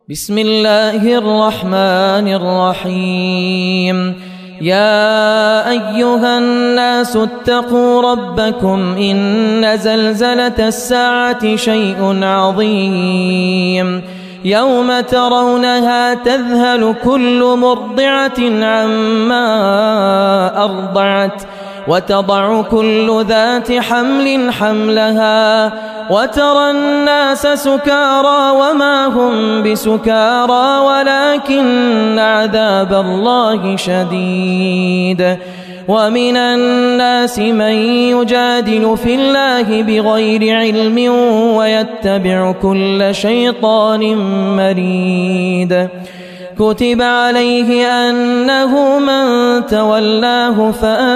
بسم الله الرحمن الرحيم. يا أيها الناس اتقوا ربكم إن زلزلة الساعة شيء عظيم يوم ترونها تذهل كل مرضعة عما أرضعت وتضع كل ذات حمل حملها وترى الناس سكارى وما هم بسكارى ولكن عذاب الله شديد. ومن الناس من يجادل في الله بغير علم ويتبع كل شيطان مريد. كتب عليه أنه من تولاه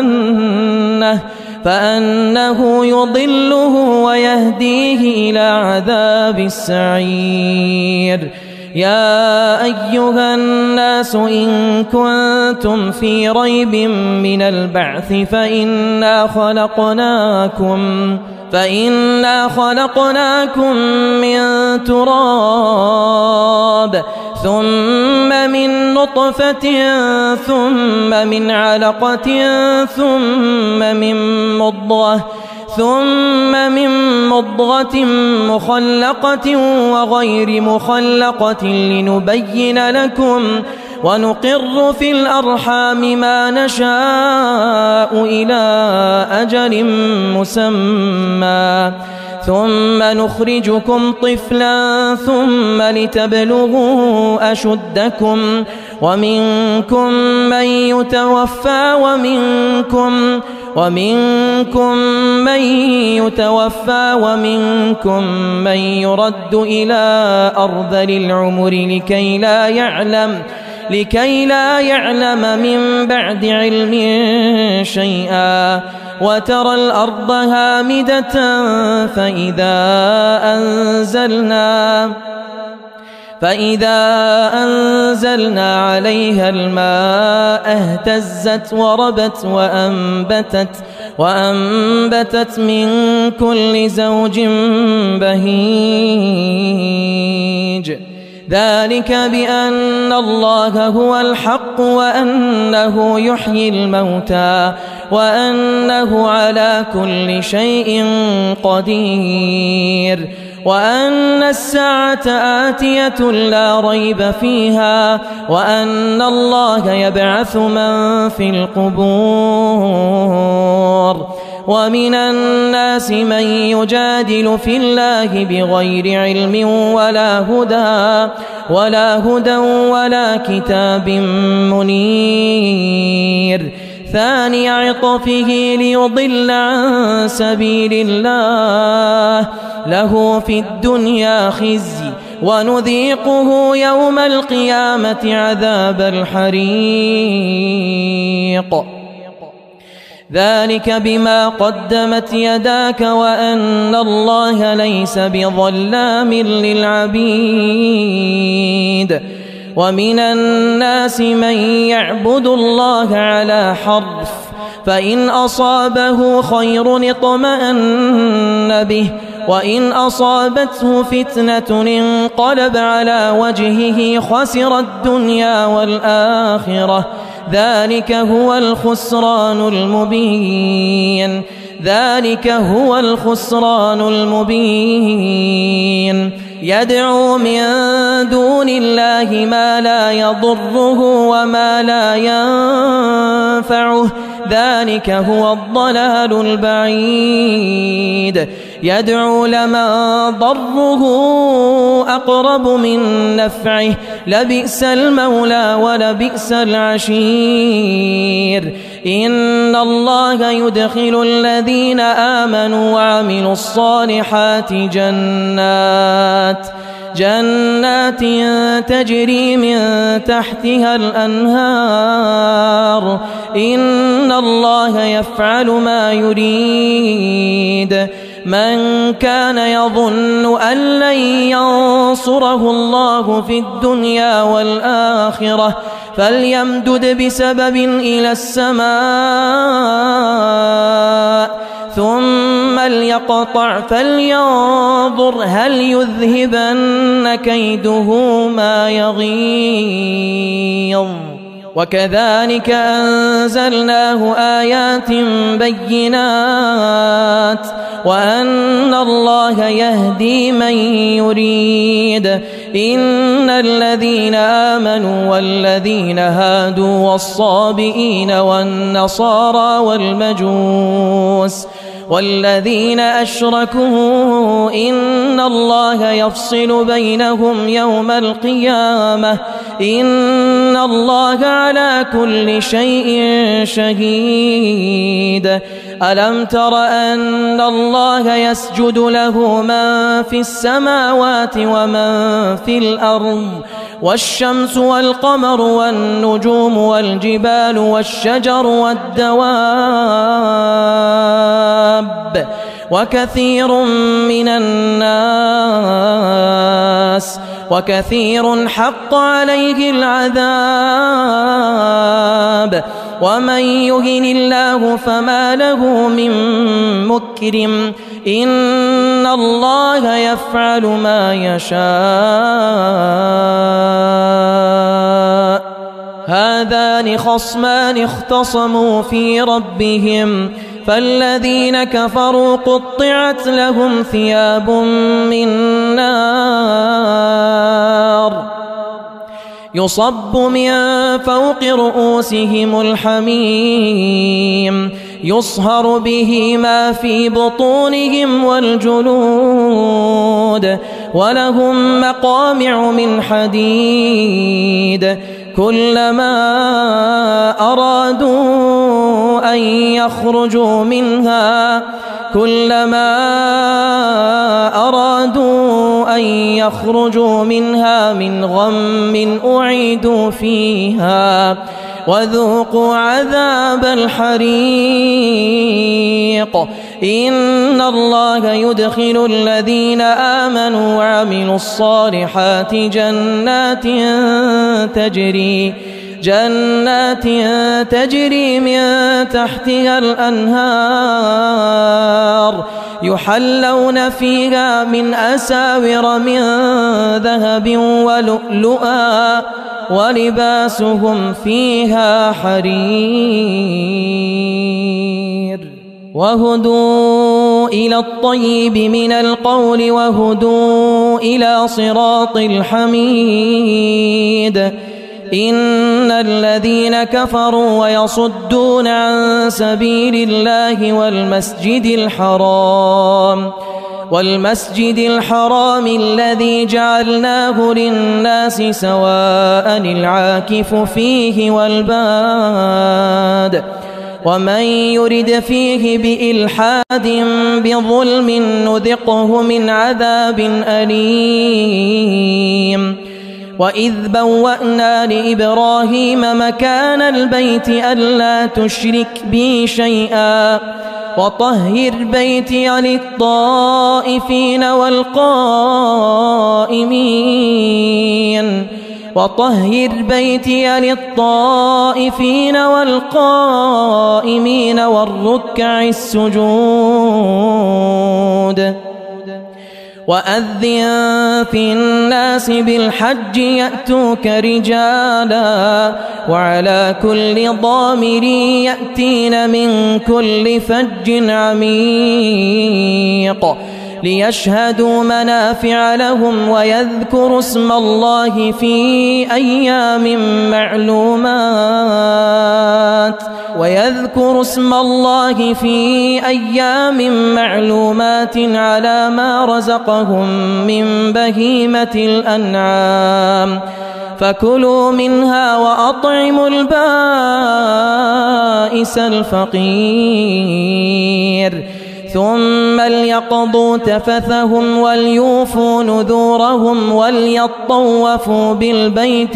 فأنه يضله ويهديه إلى عذاب السعير. يا أيها الناس إن كنتم في ريب من البعث فإنا خلقناكم من تراب ثم من نطفة ثم من علقة ثم من مضغة مخلقة وغير مخلقة لنبين لكم ونقر في الأرحام ما نشاء إلى أجل مسمى ثم نخرجكم طفلا ثم لتبلغوا أشدكم ومنكم من يتوفى ومنكم من يرد إلى أرذل العمر لكي لا يعلم من بعد علم شيئا. وترى الأرض هامدة فإذا أنزلنا عليها الماء اهتزت وربت وأنبتت من كل زوج بهيج. ذلك بأن الله هو الحق وأنه يحيي الموتى وأنه على كل شيء قدير وأن الساعة آتية لا ريب فيها وأن الله يبعث من في القبور. ومن الناس من يجادل في الله بغير علم ولا هدى ولا كتاب منير. ثاني عطفه ليضل عن سبيل الله له في الدنيا خزي ونذيقه يوم القيامة عذاب الحريق. ذلك بما قدمت يداك وأن الله ليس بظلام للعبيد. ومن الناس من يعبد الله على حرف فإن أصابه خير اطمأن به وإن أصابته فتنة انقلب على وجهه خسر الدنيا والآخرة. ذلك هو الخسران المبين. يدعو من دون الله ما لا يضره وما لا ينفعه ذلك هو الضلال البعيد. يدعو لمن ضره أقرب من نفعه لبئس المولى ولبئس العشير. إن الله يدخل الذين آمنوا وعملوا الصالحات جنات تجري من تحتها الأنهار. إن الله يفعل ما يريد. من كان يظن أن لن ينصره الله في الدنيا والآخرة فليمدد بسبب إلى السماء ثم ليقطع فلينظر هل يذهبن كيده ما يغيظ وكذلك أنزلناه آيات بينات وأن الله يهدي من يريد إن الذين آمنوا والذين هادوا والصابئين والنصارى والمجوس والذين أشركوا إن الله يفصل بينهم يوم القيامة إن الله على كل شيء شهيد ألم تر أن الله يسجد له من في السماوات ومن في الأرض والشمس والقمر والنجوم والجبال والشجر والدواب وكثير من الناس وكثير حق عليه العذاب ومن يهن الله فما له من مكرم إن الله يفعل ما يشاء هذان خصمان اختصموا في ربهم فالذين كفروا قطعت لهم ثياب من نار يصب من فوق رؤوسهم الحميم يصهر به ما في بطونهم والجلود ولهم مقامع من حديد كلما أرادوا أن يخرجوا منها من غم أعيدوا فيها وذوقوا عذاب الحريق إن الله يدخل الذين آمنوا وعملوا الصالحات جنات تجري من تحتها الأنهار يحلون فيها من أساور من ذهب ولؤلؤا ولباسهم فيها حرير وهدوا إلى الطيب من القول وهدوا إلى صراط الحميد إن الذين كفروا ويصدون عن سبيل الله والمسجد الحرام الذي جعلناه للناس سواء العاكف فيه والباد ومن يرد فيه بإلحاد بظلم نذقه من عذاب أليم وإذ بوأنا لإبراهيم مكان البيت ألا تشرك بي شيئا وطهر بيتي للطائفين والقائمين والركع السجود وأذن في الناس بالحج يأتوك رجالا وعلى كل ضامر يأتين من كل فج عميق ليشهدوا منافع لهم ويذكروا اسم الله في أيام معلومات على ما رزقهم من بهيمة الأنعام فكلوا منها وأطعموا البائس الفقير ثم ليقضوا تفثهم وليوفوا نذورهم وليطوفوا بالبيت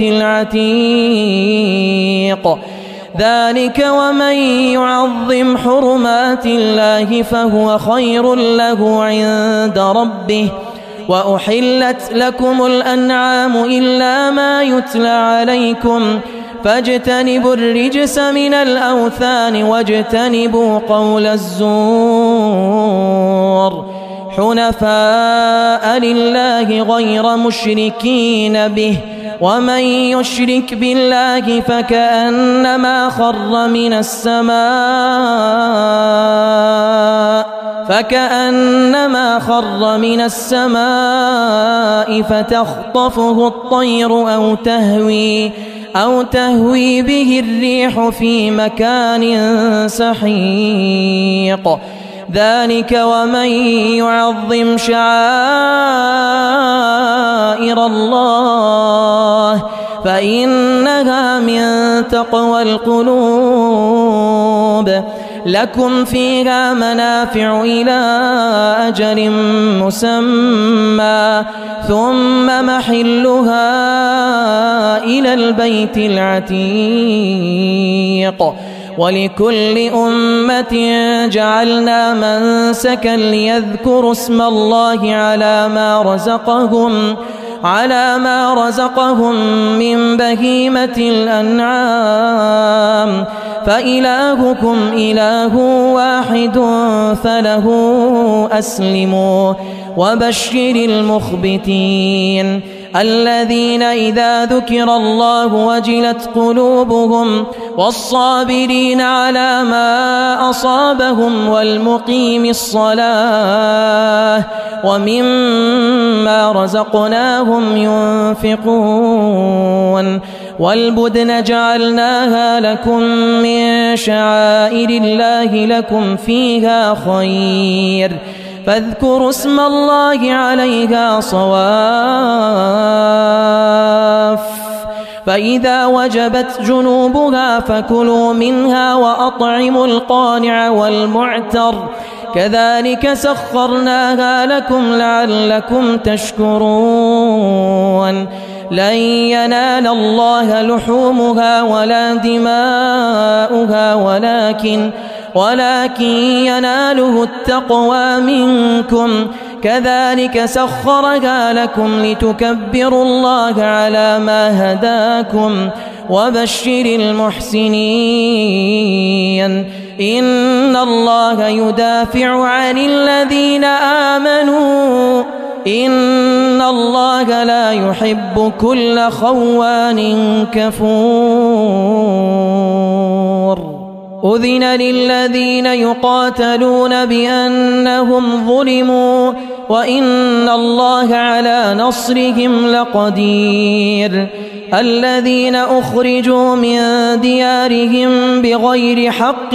العتيق ذلك ومن يعظم حرمات الله فهو خير له عند ربه وأحلت لكم الأنعام إلا ما يتلى عليكم فاجتنبوا الرجس من الأوثان واجتنبوا قول الزور حنفاء لله غير مشركين به ومن يشرك بالله فكأنما خر من السماء فتخطفه الطير أو تهوي به الريح في مكان سحيق ذلك ومن يعظم شعائر الله فإنها من تقوى القلوب لكم فيها منافع إلى أجل مسمى ثم محلها إلى البيت العتيق ولكل أمة جعلنا منسكا ليذكروا اسم الله على ما رزقهم من بهيمة الأنعام فإلهكم إله واحد فله أسلموا وبشر المخبتين الذين إذا ذكر الله وجلت قلوبهم والصابرين على ما أصابهم والمقيم الصلاة ومما رزقناهم ينفقون والبدن جعلناها لكم من شعائر الله لكم فيها خير فاذكروا اسم الله عليها صواف فإذا وجبت جنوبها فكلوا منها وأطعموا القانع والمعتر كذلك سخرناها لكم لعلكم تشكرون لن ينال الله لحومها ولا دماؤها ولكن يناله التقوى منكم كذلك سخرها لكم لتكبروا الله على ما هداكم وبشر المحسنين إن الله يدافع عن الذين آمنوا إن الله لا يحب كل خوان كفور أذن للذين يقاتلون بأنهم ظلموا وإن الله على نصرهم لقدير الذين أخرجوا من ديارهم بغير حق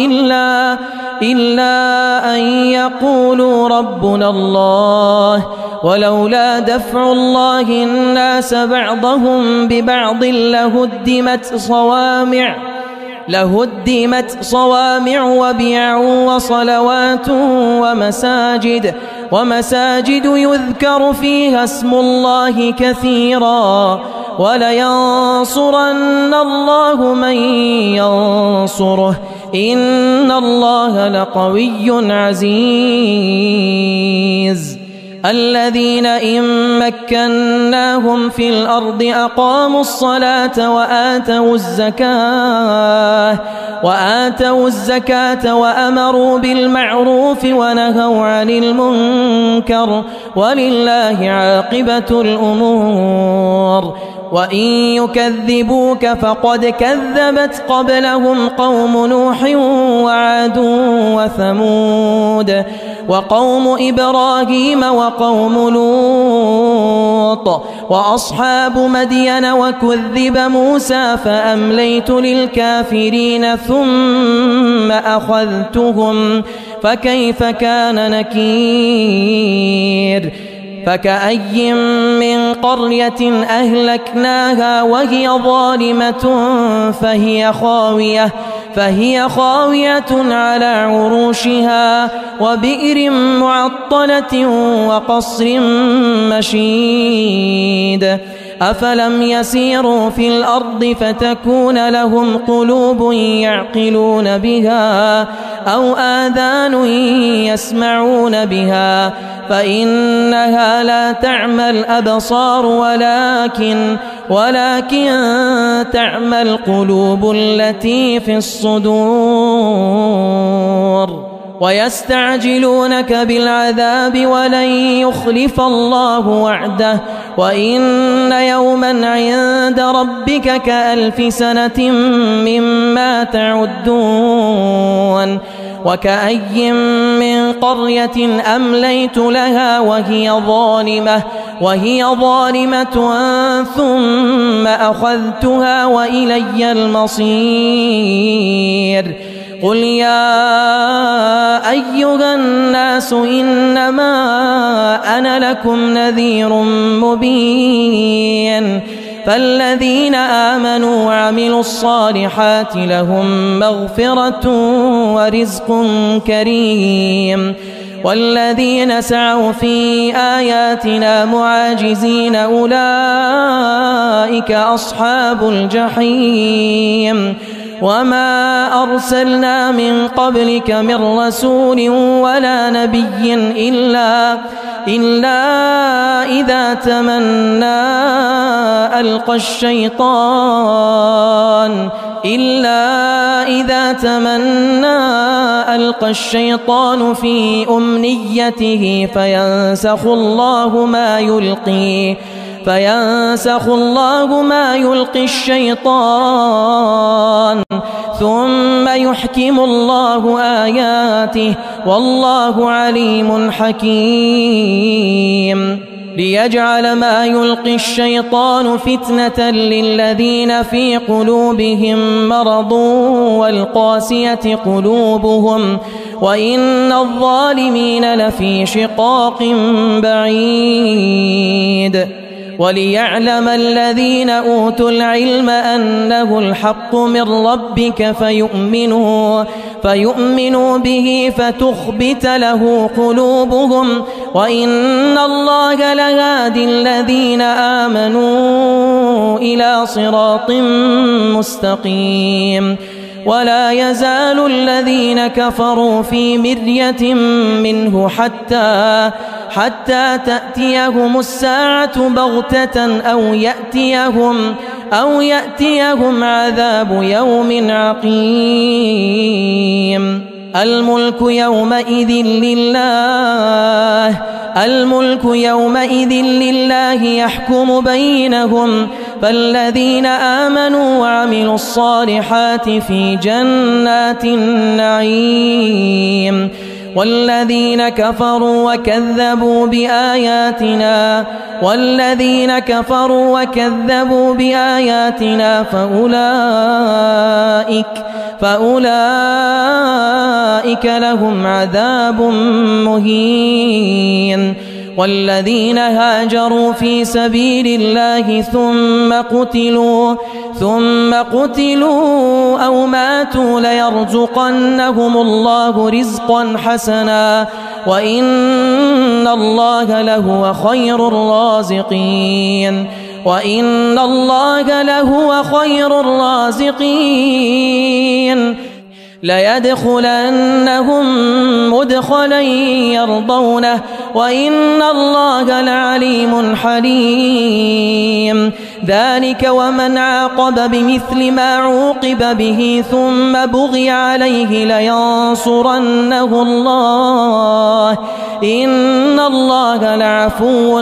إلا أن يقولوا ربنا الله ولولا دفع الله الناس بعضهم ببعض لهدمت صوامع وبيع وصلوات ومساجد يذكر فيها اسم الله كثيرا ولينصرن الله من ينصره إن الله لقوي عزيز الذين إن مكناهم في الأرض أقاموا الصلاة وآتوا الزكاة وأمروا بالمعروف ونهوا عن المنكر ولله عاقبة الأمور وإن يكذبوك فقد كذبت قبلهم قوم نوح وعاد وثمود وقوم إبراهيم وقوم لوط وأصحاب مدين وكذب موسى فأمليت للكافرين ثم أخذتهم فكيف كان نكير فكأي من قرية أهلكناها وهي ظالمة فهي خاوية على عروشها وبئر معطلة وقصر مشيد أفلم يسيروا في الأرض فتكون لهم قلوب يعقلون بها أو آذان يسمعون بها فإنها لا تعمى الأبصار ولكن تعمى القلوب التي في الصدور. ويستعجلونك بالعذاب ولن يخلف الله وعده وإن يوما عند ربك كألف سنة مما تعدون. وكأي من قرية أمليت لها وهي ظالمة ثم أخذتها وإلي المصير. قل يا أيها الناس إنما أنا لكم نذير مبين. فالذين آمنوا وعملوا الصالحات لهم مغفرة ورزق كريم. والذين سعوا في آياتنا معاجزين أولئك أصحاب الجحيم. وما أرسلنا من قبلك من رسول ولا نبي إلا إذا تمنى ألقى الشيطان في أمنيته فينسخ الله ما يلقي الشيطان ثم يحكم الله آياته والله عليم حكيم. ليجعل ما يلقي الشيطان فتنة للذين في قلوبهم مرض والقاسية قلوبهم وإن الظالمين لفي شقاق بعيد. وليعلم الذين أوتوا العلم أنه الحق من ربك فيؤمنوا به فتخبت له قلوبهم وإن الله لهادي الذين آمنوا إلى صراط مستقيم. ولا يزال الذين كفروا في مرية منه حتى تأتيهم الساعة بغتة أو يأتيهم عذاب يوم عقيم. الملك يومئذ لله يحكم بينهم. فالذين آمنوا وعملوا الصالحات في جنات النعيم. والذين كفروا وكذبوا بآياتنا فأولئك لهم عذاب مهين. والذين هاجروا في سبيل الله ثم قتلوا أو ماتوا ليرزقنهم الله رزقا حسنا وإن الله لهو خير الرازقين. ليدخلنهم مدخلا يرضونه وإن الله لعليم حليم. ذلك ومن عاقب بمثل ما عوقب به ثم بغي عليه لينصرنه الله إن الله لعفو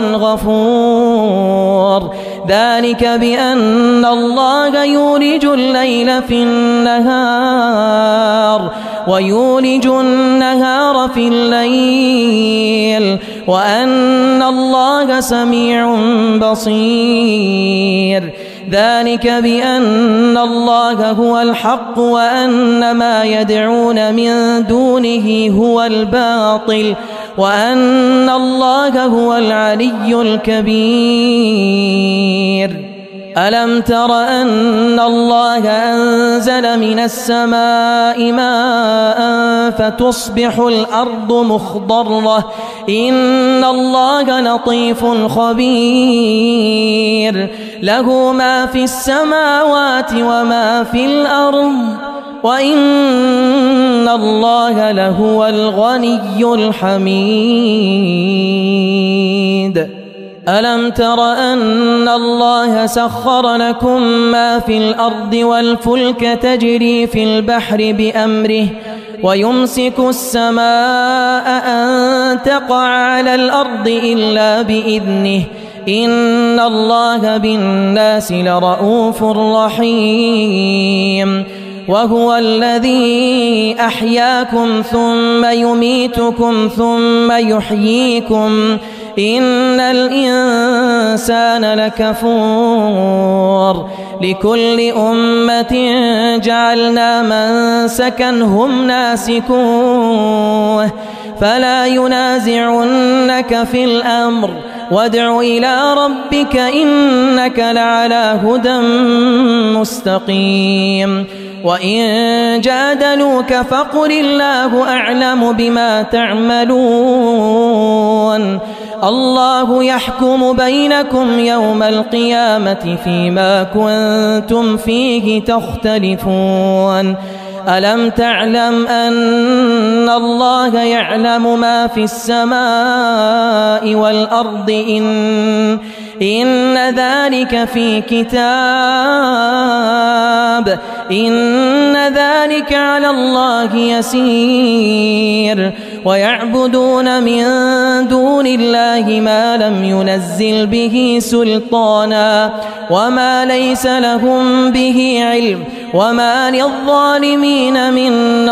غفور. ذلك بأن الله يولج الليل في النهار ويولج النهار في الليل وأن الله سميع بصير. ذلك بأن الله هو الحق وأن ما يدعون من دونه هو الباطل وأن الله هو العلي الكبير. ألم تر أن الله أنزل من السماء ماء فتصبح الأرض مخضرة إن الله لطيف خبير. له ما في السماوات وما في الأرض وإن الله لهو الغني الحميد. ألم تر أن الله سخر لكم ما في الأرض والفلك تجري في البحر بأمره ويمسك السماء أن تقع على الأرض إلا بإذنه إن الله بالناس لرؤوف رحيم وهو الذي أحياكم ثم يميتكم ثم يحييكم إن الإنسان لكفور لكل أمة جعلنا منسكا هم ناسكوه فلا ينازعنك في الأمر وادع إلى ربك إنك لعلى هدى مستقيم وإن جادلوك فقل الله أعلم بما تعملون الله يحكم بينكم يوم القيامة فيما كنتم فيه تختلفون ألم تعلم أن الله يعلم ما في السماء والأرض إن ذلك في كتاب إن ذلك على الله يسير ويعبدون من دون الله ما لم ينزل به سلطانا وما ليس لهم به علم وما للظالمين من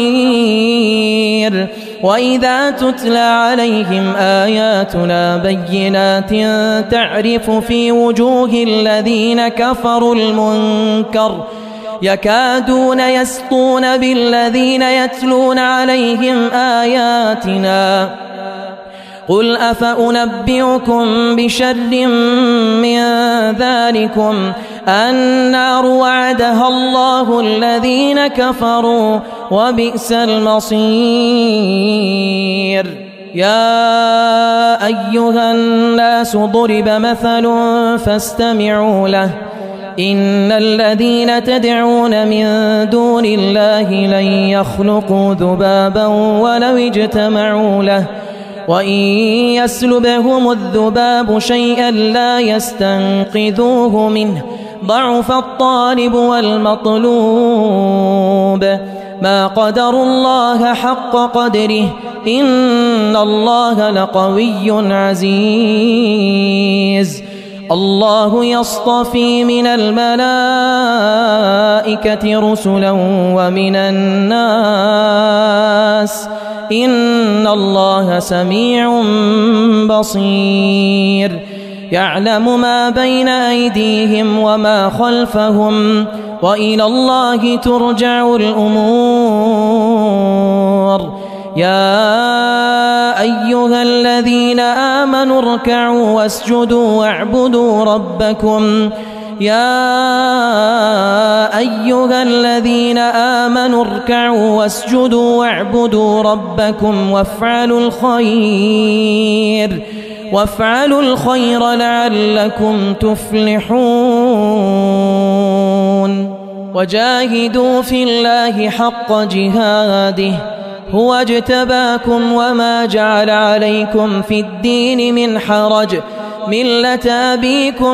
نصير وإذا تتلى عليهم آياتنا بينات تعرف في وجوه الذين كفروا المنكر يكادون يسطون بالذين يتلون عليهم آياتنا قل أفأنبئكم بشر من ذلكم النار وعدها الله الذين كفروا وبئس المصير يا أيها الناس ضرب مثل فاستمعوا له إن الذين تدعون من دون الله لن يخلقوا ذبابا ولو اجتمعوا له وإن يسلبهم الذباب شيئا لا يستنقذوه منه ضعف الطالب والمطلوب ما قدروا الله حق قدره إن الله لقوي عزيز الله يصطفي من الملائكة رسلا ومن الناس إن الله سميع بصير يعلم ما بين أيديهم وما خلفهم وإلى الله ترجع الأمور يا أيها الذين آمنوا اركعوا واسجدوا واعبدوا ربكم يا أيها الذين آمنوا اركعوا واسجدوا واعبدوا ربكم وافعلوا الخير لعلكم تفلحون وجاهدوا في الله حق جهاده هو اجتباكم وما جعل عليكم في الدين من حرج ملة أبيكم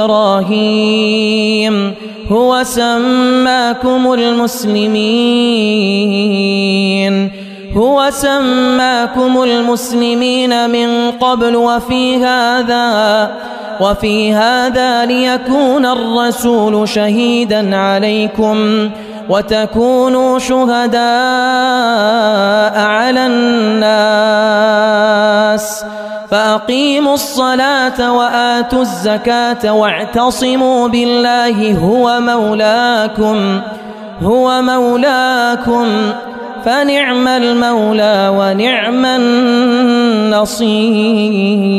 إبراهيم هو سماكم المسلمين من قبل وفي هذا ليكون الرسول شهيدا عليكم وتكونوا شهداء على الناس فأقيموا الصلاة وآتوا الزكاة واعتصموا بالله هو مولاكم فنعم المولى ونعم النصير.